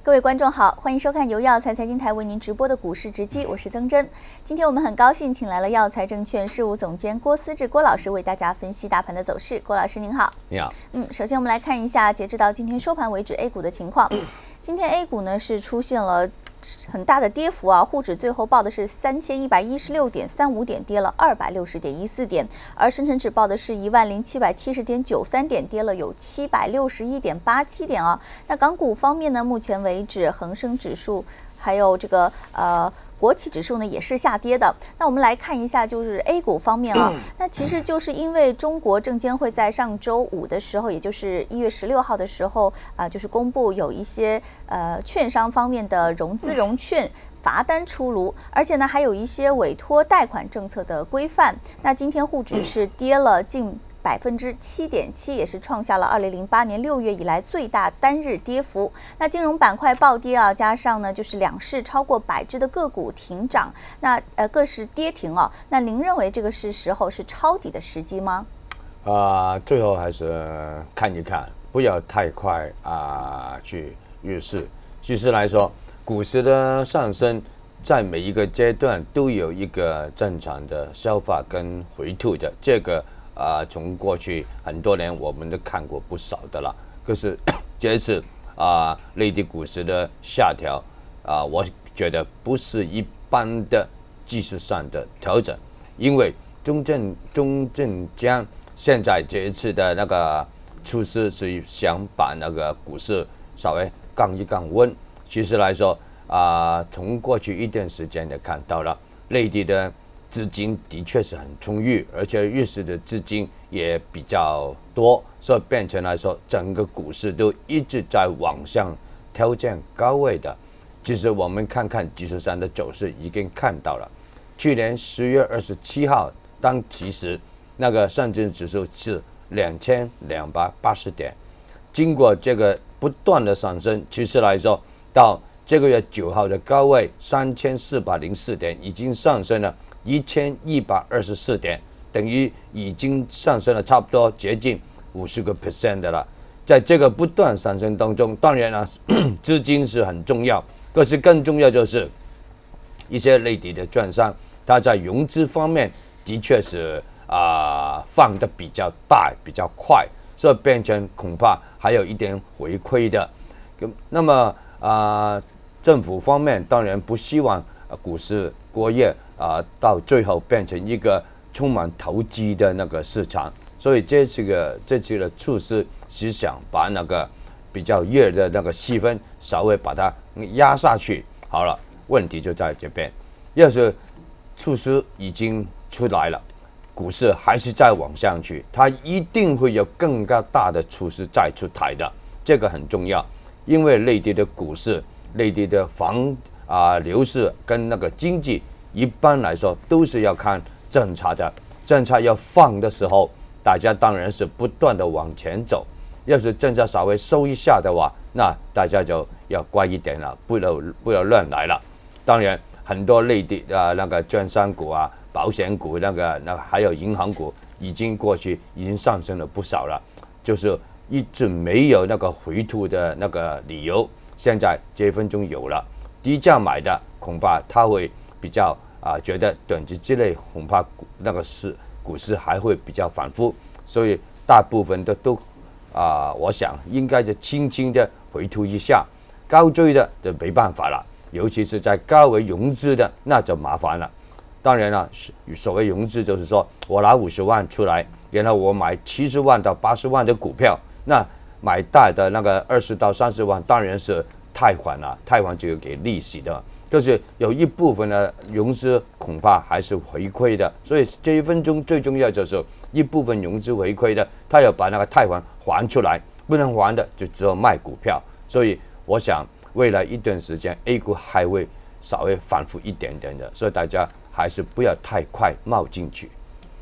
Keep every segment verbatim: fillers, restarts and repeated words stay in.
各位观众好，欢迎收看由耀才财经台为您直播的股市直击，我是曾真。今天我们很高兴请来了耀才证券事务总监郭思治郭老师为大家分析大盘的走势。郭老师您好。 你好。 嗯，首先我们来看一下截止到今天收盘为止 A 股的情况。今天 A 股呢是出现了很大的跌幅啊，沪指最后报的是三千一百一十六点三五点，跌了二百六十点一四点，而深成指报的是一万零七百七十点九三点，跌了有七百六十一点八七点啊。那港股方面呢，目前为止恒生指数还有这个呃。国企指数呢也是下跌的。那我们来看一下，就是 A 股方面啊，那其实就是因为中国证监会在上周五的时候，也就是一月十六号的时候啊、呃，就是公布有一些呃券商方面的融资融券罚单出炉，而且呢还有一些委托贷款政策的规范。那今天沪指是跌了近百分之七点七，也是创下了二零零八年六月以来最大单日跌幅。那金融板块暴跌啊，加上呢就是两市超过百只的个股停涨，那呃各是跌停哦。那您认为这个是时候是抄底的时机吗？ 啊、呃，最后还是看一看，不要太快啊、呃、去预示。其实来说，股市的上升在每一个阶段都有一个正常的消化跟回吐的，这个。啊、呃，从过去很多年我们都看过不少的了。可是这一次啊、呃，内地股市的下调啊、呃，我觉得不是一般的技术上的调整，因为中证中证监现在这一次的那个出师是想把那个股市稍微降一降温。其实来说啊、呃，从过去一段时间也看到了内地的资金的确是很充裕，而且日市的资金也比较多，所以变成来说，整个股市都一直在往上挑战高位的。其实我们看看技术上的走势，已经看到了，去年十月二十七号，当其实那个上证指数是两千两百八十点，经过这个不断的上升，其实来说到这个月九号的高位三千四百零四点，已经上升了一千一百二十四点，等于已经上升了差不多接近五十个 percent 的了。在这个不断上升当中，当然了，资金是很重要，可是更重要就是一些内地的券商，它在融资方面的确是啊、呃、放的比较大、比较快，所以变成恐怕还有一点回馈的。那么啊、呃，政府方面当然不希望、呃、股市过热。啊，到最后变成一个充满投机的那个市场，所以这次个这次的措施是想把那个比较热的那个气氛稍微把它压下去。好了，问题就在这边，要是措施已经出来了，股市还是在往上去，它一定会有更加大的措施再出台的，这个很重要，因为内地的股市、内地的房啊、楼市跟那个经济。一般来说都是要看政策的，政策要放的时候，大家当然是不断的往前走。要是政策稍微收一下的话，那大家就要乖一点了，不要不要乱来了。当然，很多内地啊、呃、那个券商股啊、保险股那个那个还有银行股，已经过去已经上升了不少了，就是一直没有那个回吐的那个理由。现在这分钟有了，低价买的恐怕它会。比较啊、呃，觉得短期之内恐怕股那个市股市还会比较反复，所以大部分的都啊、呃，我想应该就轻轻的回吐一下，高追的就没办法了，尤其是在高位融资的那就麻烦了。当然了，所谓融资就是说我拿五十万出来，然后我买七十万到八十万的股票，那买大的那个二十到三十万当然是贷款了，贷款就有给利息的。就是有一部分的融资恐怕还是回馈的，所以这一分钟最重要就是一部分融资回馈的，他要把那个贷款还出来，不能还的就只有卖股票。所以我想未来一段时间 A 股还会稍微反复一点点的，所以大家还是不要太快冒进去。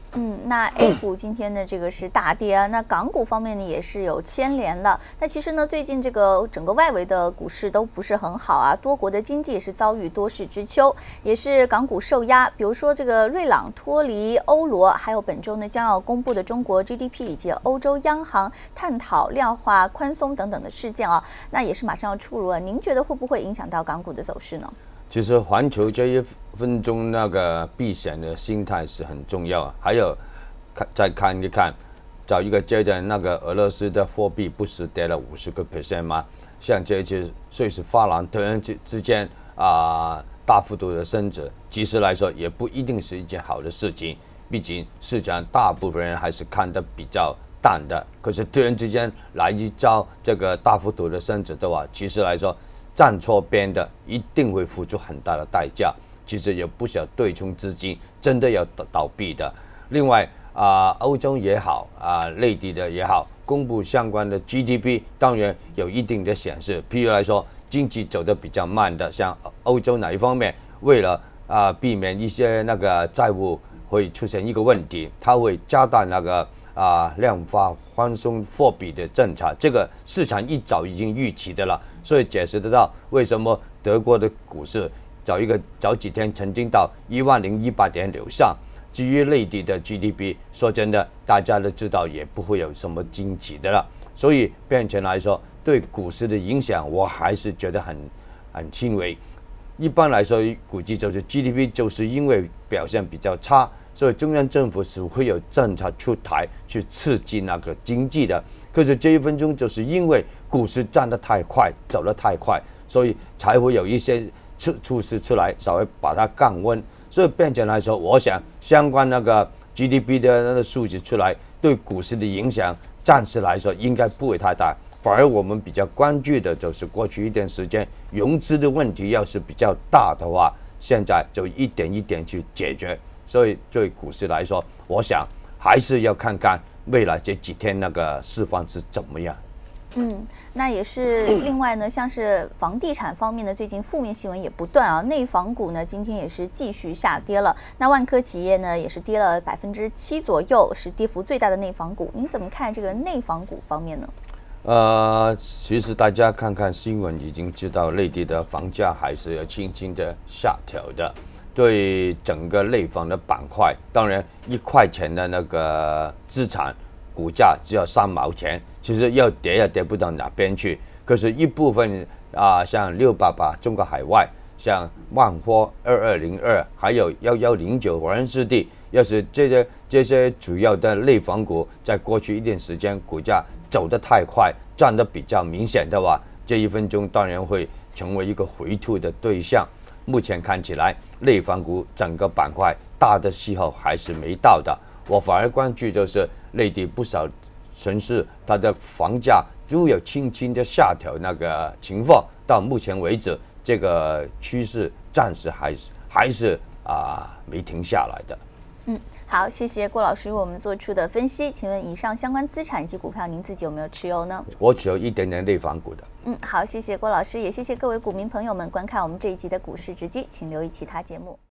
嗯，那 A 股今天的这个是大跌啊，那港股方面呢也是有牵连了。那其实呢，最近这个整个外围的股市都不是很好啊，多国的经济也是遭遇多事之秋，也是港股受压。比如说这个瑞郎脱离欧罗，还有本周呢将要公布的中国 G D P 以及欧洲央行探讨量化宽松等等的事件啊，那也是马上要出炉了。您觉得会不会影响到港股的走势呢？ 其实环球这一分钟那个避险的心态是很重要，还有看再看一看，找一个阶段那个俄罗斯的货币不是跌了五十个 percent 吗？像这些瑞士法郎突然之之间啊、呃、大幅度的升值，其实来说也不一定是一件好的事情，毕竟市场大部分人还是看得比较淡的。可是突然之间来一招这个大幅度的升值的话，其实来说，站错边的一定会付出很大的代价。其实有不少对冲资金真的要倒闭的。另外啊、呃，欧洲也好啊、呃，内地的也好，公布相关的 G D P， 当然有一定的显示。譬如来说，经济走得比较慢的，像欧洲哪一方面，为了啊、呃、避免一些那个债务会出现一个问题，它会加大那个啊、呃、量化宽松货币的政策，这个市场一早已经预期的了。所以解释得到为什么德国的股市早一个早几天曾经到一万零一百点楼上。至于内地的 G D P， 说真的，大家都知道也不会有什么惊奇的了。所以变成来说，对股市的影响，我还是觉得很很轻微。一般来说，估计就是 G D P 就是因为表现比较差，所以中央政府是会有政策出台去刺激那个经济的。可是这一分钟就是因为股市站得太快，走得太快，所以才会有一些措措施出来，稍微把它降温。所以变成来说，我想相关那个 G D P 的那个数据出来，对股市的影响暂时来说应该不会太大。反而我们比较关注的就是过去一段时间融资的问题，要是比较大的话，现在就一点一点去解决。所以对股市来说，我想还是要看看未来这几天那个市况是怎么样。 嗯，那也是另外呢，像是房地产方面呢，最近负面新闻也不断啊。内房股呢，今天也是继续下跌了。那万科企业呢，也是跌了百分之七左右，是跌幅最大的内房股。您怎么看这个内房股方面呢？ 呃，其实大家看看新闻已经知道，内地的房价还是要轻轻的下调的。对整个内房的板块，当然一块钱的那个资产股价只要三毛钱，其实要跌也跌不到哪边去。可是，一部分啊、呃，像六八八中国海外，像万科二二零二，还有幺幺零九华润置地，要是这些这些主要的内房股，在过去一段时间股价走得太快，涨得比较明显的话，这一分钟当然会成为一个回吐的对象。目前看起来，内房股整个板块大的气候还是没到的。我反而关注就是内地不少城市，它的房价都有轻轻的下调那个情况。到目前为止，这个趋势暂时还是还是啊、呃、没停下来的。 嗯，好，谢谢郭老师为我们做出的分析。请问以上相关资产以及股票，您自己有没有持有呢？ 我持有一点点内房股的。 嗯，好，谢谢郭老师，也谢谢各位股民朋友们观看我们这一集的股市直击，请留意其他节目。